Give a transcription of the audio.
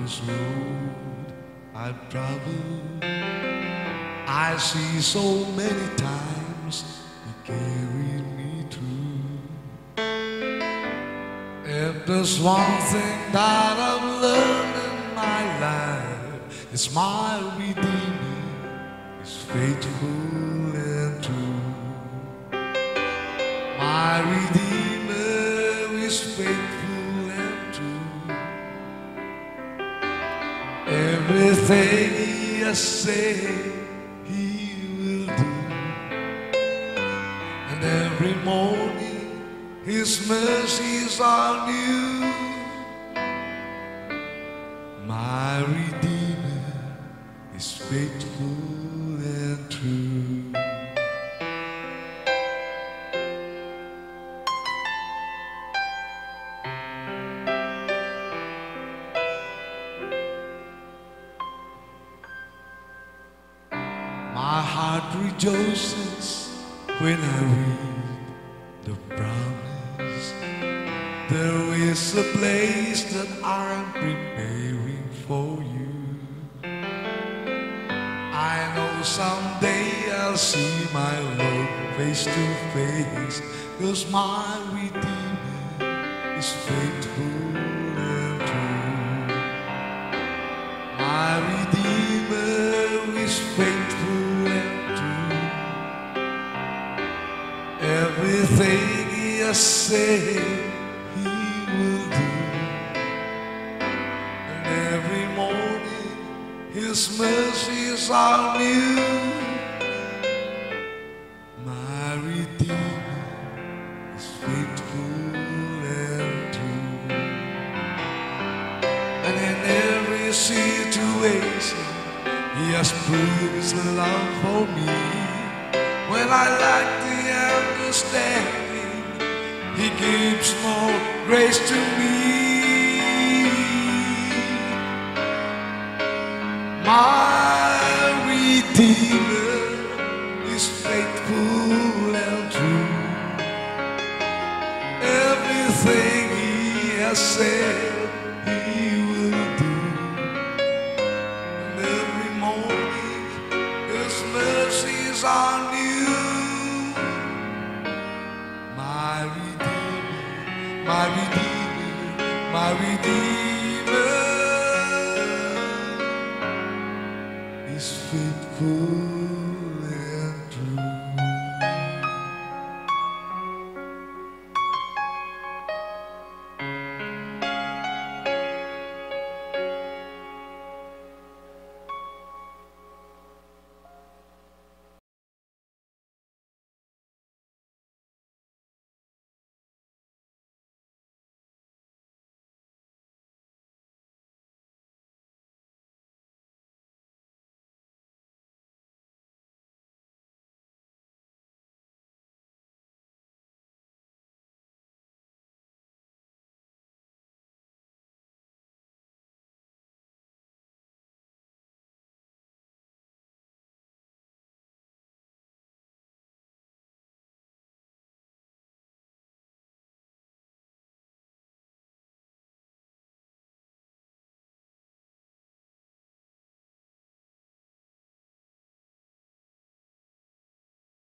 this road I've traveled, I see so many times He carried me through. If there's one thing that I've learned in my life, it's my Redeemer is faithful and true. My Redeemer is faithful and true. Everything He has said He will do, and every morning His mercies are new. My Redeemer is faithful and true. My heart rejoices when I read the promise. There is a place that I'm preparing for you. I know someday I'll see my Lord face to face, 'cause my Redeemer is faithful and true. My Redeemer is faithful and true. Everything He has said He will do, and every morning His mercies are new. My Redeemer is faithful and true. And in every situation He has proved His love for me. When I lack the understanding, He gives more grace to me. My Redeemer is faithful and true. Everything He has said He will do, and every morning His mercies are new. My Redeemer, my Redeemer, my Redeemer is faithful